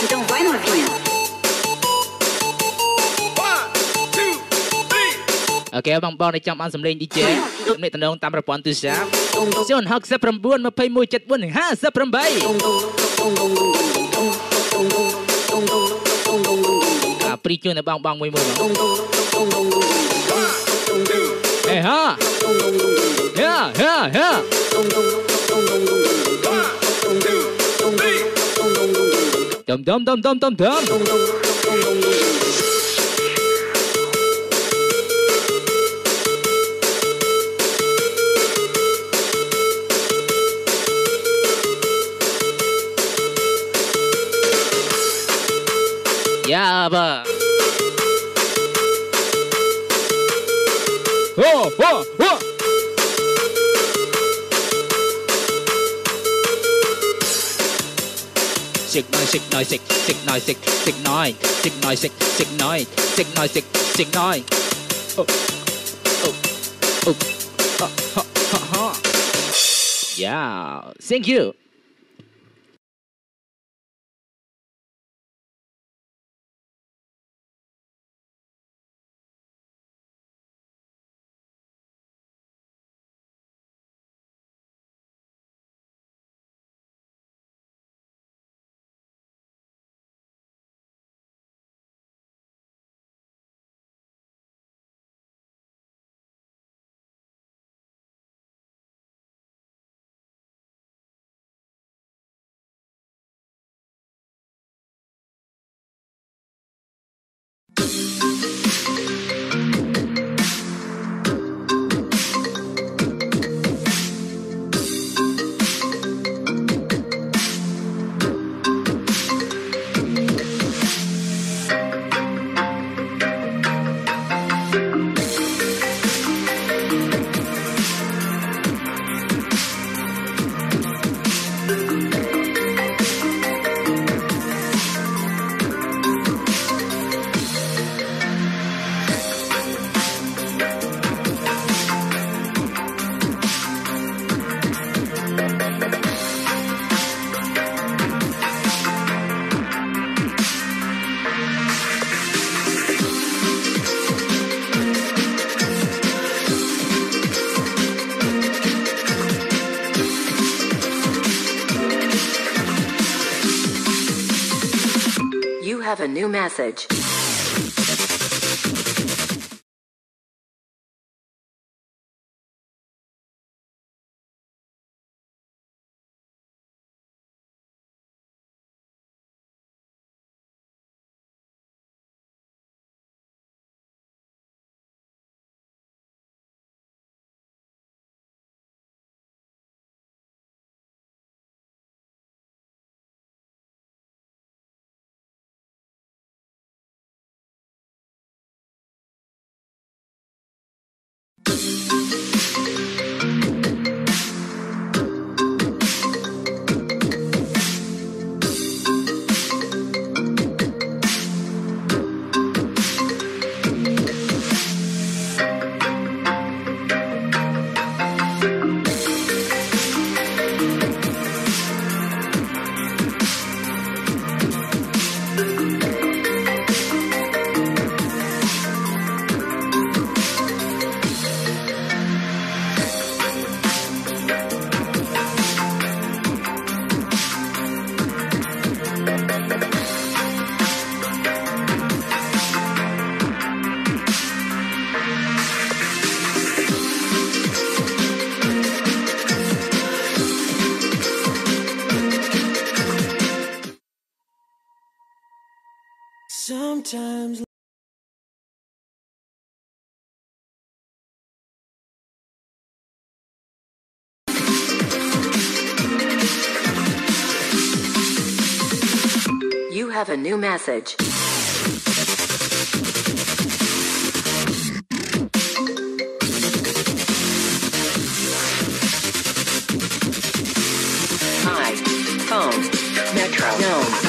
Então vai novinha. Ok, bong này chạm ăn sầm lên DJ. Mẹ tận đông tam ra pon từ sáng. John Hawk sẽ pram buôn mà pay mùi chật buôn ha sẽ pram bay. Pri chưa này bong mùi mùi. Hey ha. Yeah. Dum. Yeah, ba. Oh. Sick noise. Oh. Yeah, thank you. You have a new message. Sometimes You have a new message. Hi, phone, Metro, Gnome.